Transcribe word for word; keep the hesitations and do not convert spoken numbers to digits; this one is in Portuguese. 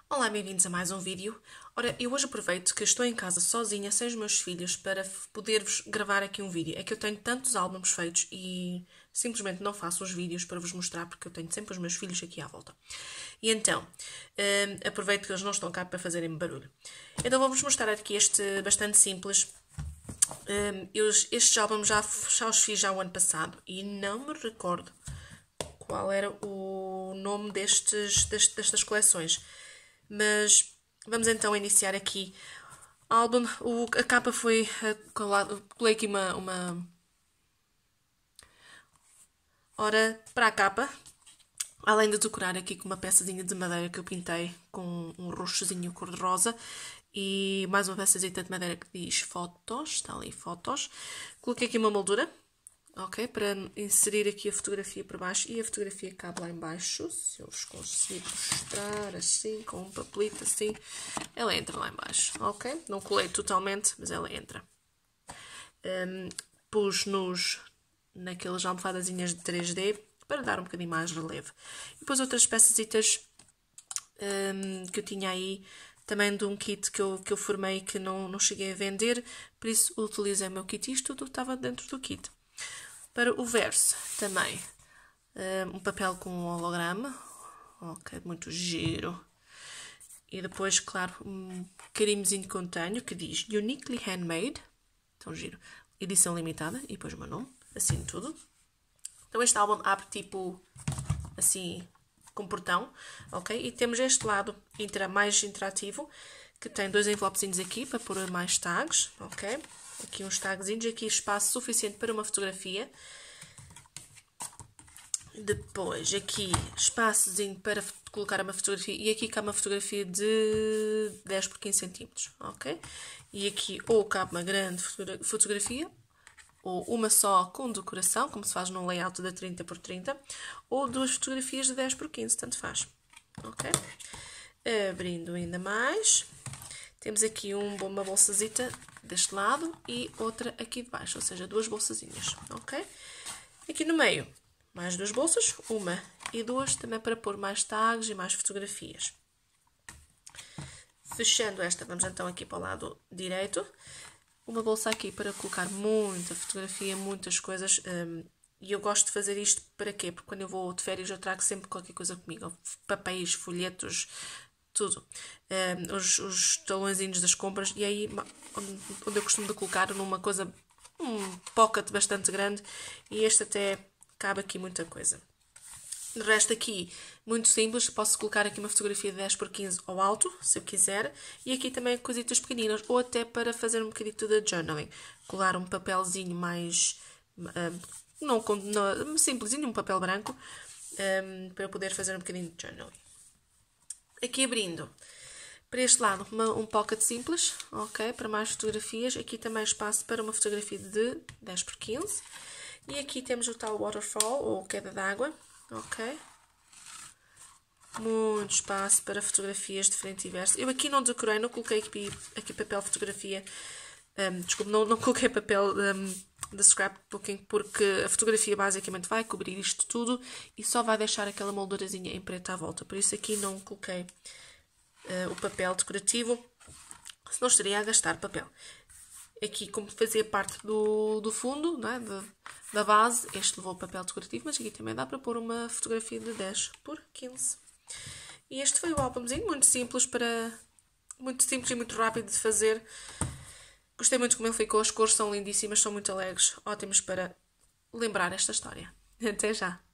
Olá, bem-vindos a mais um vídeo. Ora, eu hoje aproveito que estou em casa sozinha, sem os meus filhos, para poder-vos gravar aqui um vídeo. É que eu tenho tantos álbuns feitos e simplesmente não faço os vídeos para vos mostrar porque eu tenho sempre os meus filhos aqui à volta. E então, hum, aproveito que eles não estão cá para fazerem barulho. Então vou-vos mostrar aqui este bastante simples. Hum, eu, estes álbuns já, já os fiz já o ano passado e não me recordo qual era o nome destes, destes, destas coleções. Mas vamos então iniciar aqui o álbum. O, a capa foi colado, colei aqui uma, uma... Ora, para a capa, além de decorar aqui com uma peçazinha de madeira que eu pintei com um roxozinho cor-de-rosa e mais uma peçazinha de madeira que diz fotos, está ali fotos, coloquei aqui uma moldura. Ok, para inserir aqui a fotografia por baixo e a fotografia cabe lá em baixo. Se eu vos conseguir mostrar assim, com um papelito assim, ela entra lá em baixo, ok? Não colei totalmente, mas ela entra. Um, pus nos, naquelas almofadazinhas de três D para dar um bocadinho mais relevo. E depois outras peças um, que eu tinha aí, também de um kit que eu, que eu formei que não, não cheguei a vender, por isso utilizei o meu kit e isto tudo estava dentro do kit. Para o verso, também, um papel com um holograma, ok, muito giro. E depois, claro, um carimbozinho que contenho que diz Uniquely Handmade, tão giro, edição limitada, e depois o meu nome, assim tudo. Então este álbum abre tipo, assim, com portão, ok? E temos este lado mais interativo, que tem dois envelopezinhos aqui para pôr mais tags, ok? Aqui uns tagzinhos, aqui espaço suficiente para uma fotografia. Depois aqui espaçozinho para colocar uma fotografia. E aqui cabe uma fotografia de dez por quinze centímetros, ok? E aqui ou cabe uma grande fotografia, ou uma só com decoração, como se faz num layout de trinta por trinta, ou duas fotografias de dez por quinze, tanto faz, ok? Abrindo ainda mais, temos aqui um, uma bolsazita deste lado e outra aqui de baixo, ou seja, duas bolsazinhas, ok? Aqui no meio, mais duas bolsas, uma e duas, também para pôr mais tags e mais fotografias. Fechando esta, vamos então aqui para o lado direito. Uma bolsa aqui para colocar muita fotografia, muitas coisas. Um, e eu gosto de fazer isto para quê? Porque quando eu vou de férias eu trago sempre qualquer coisa comigo. Papéis, folhetos, tudo. Um, os, os talõezinhos das compras. E aí, onde eu costumo de colocar numa coisa, um pocket bastante grande. E este até cabe aqui muita coisa. De resto aqui, muito simples, posso colocar aqui uma fotografia de dez por quinze ao alto, se eu quiser, e aqui também coisitas pequeninas, ou até para fazer um bocadinho de journaling, colar um papelzinho mais, um, não, não simplesinho, um papel branco, um, para poder fazer um bocadinho de journaling. Aqui abrindo, para este lado, uma, um pocket simples, ok, para mais fotografias, aqui também espaço para uma fotografia de dez por quinze, e aqui temos o tal waterfall, ou queda d'água, ok? Muito espaço para fotografias de frente e verso. Eu aqui não decorei, não coloquei aqui, aqui papel fotografia. Um, desculpe, não, não coloquei papel um, de scrapbooking porque a fotografia basicamente vai cobrir isto tudo e só vai deixar aquela moldurazinha em preto à volta. Por isso aqui não coloquei uh, o papel decorativo, senão estaria a gastar papel. Aqui, como fazia parte do, do fundo, não é? de, da base, este levou o papel decorativo, mas aqui também dá para pôr uma fotografia de dez por quinze. E este foi o álbumzinho, muito simples, para, muito simples e muito rápido de fazer. Gostei muito como ele ficou, as cores são lindíssimas, são muito alegres, ótimos para lembrar esta história. Até já!